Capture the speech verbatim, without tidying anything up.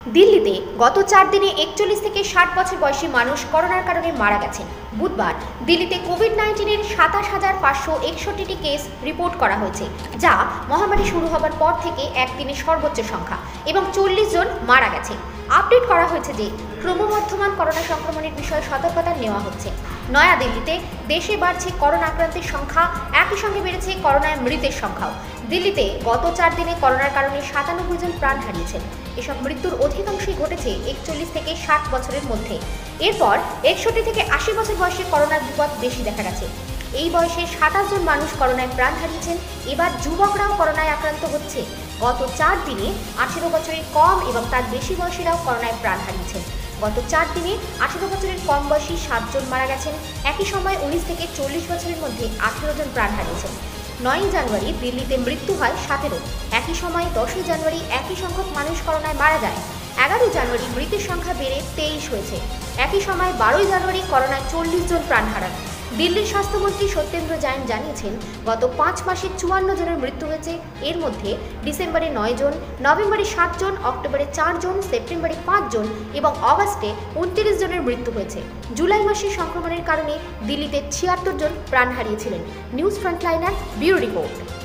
দিল্লিতে গত চার দিনে একচল্লিশ থেকে ষাট বছর বয়সী মানুষ করোনার কারণে মারা গেছেন। বুধবার দিল্লিতে কোভিড নাইন্টিনের সাতাশ হাজার পাঁচশো একষট্টিটি কেস রিপোর্ট করা হয়েছে, যা মহামারী শুরু হবার পর থেকে একদিনে সর্বোচ্চ সংখ্যা, এবং চল্লিশ জন মারা গেছে। আপডেট করা হয়েছে যে ক্রমবর্ধমান করোনা সংক্রমণের বিষয়ে সতর্কতা নেওয়া হচ্ছে। নয়াদিল্লিতে দেশে বাড়ছে করোনা আক্রান্তের সংখ্যা, একই সঙ্গে বেড়েছে করোনায় মৃতের সংখ্যাও। দিল্লিতে গত চার দিনে করোনার কারণে সাতানব্বই জন প্রাণ হারিয়েছেন। এসব মৃত্যুর অধিকাংশই ঘটেছে একচল্লিশ থেকে ষাট বছরের মধ্যে। এরপর একষট্টি থেকে আশি বছর বয়সে করোনার বিপদ বেশি দেখা গেছে। এই বয়সে সাতাশ জন মানুষ করোনায় প্রাণ হারিয়েছেন। এবার যুবকরাও করোনায় আক্রান্ত হচ্ছে। গত চার দিনে আঠেরো বছরের কম এবং তার বেশি বয়সীরাও করোনায় প্রাণ হারিয়েছেন। গত চার দিনে আঠেরো বছরের কম বয়সী সাতজন মারা গেছেন। একই সময় উনিশ থেকে চল্লিশ বছরের মধ্যে আঠেরো জন প্রাণ হারিয়েছেন। নয়ই জানুয়ারি দিল্লিতে মৃত্যু হয় সতেরো। একই সময় দশই জানুয়ারি একই সংখ্যক মানুষ করোনায় মারা যায়। এগারোই জানুয়ারি মৃতের সংখ্যা বেড়ে তেইশ হয়েছে। একই সময় বারোই জানুয়ারি করোনায় চল্লিশ জন প্রাণ হারান। দিল্লির স্বাস্থ্যমন্ত্রী সত্যেন্দ্র জৈন জানিয়েছেন, গত পাঁচ মাসে চুয়ান্ন জনের মৃত্যু হয়েছে। এর মধ্যে ডিসেম্বরে নয় জন, নভেম্বরে সাত জন, অক্টোবরে চার জন, সেপ্টেম্বরে পাঁচ জন এবং অগাস্টে উনত্রিশ জনের মৃত্যু হয়েছে। জুলাই মাসে সংক্রমণের কারণে দিল্লিতে ছিয়াত্তর জন প্রাণ হারিয়েছিলেন। News frontliner bureau report.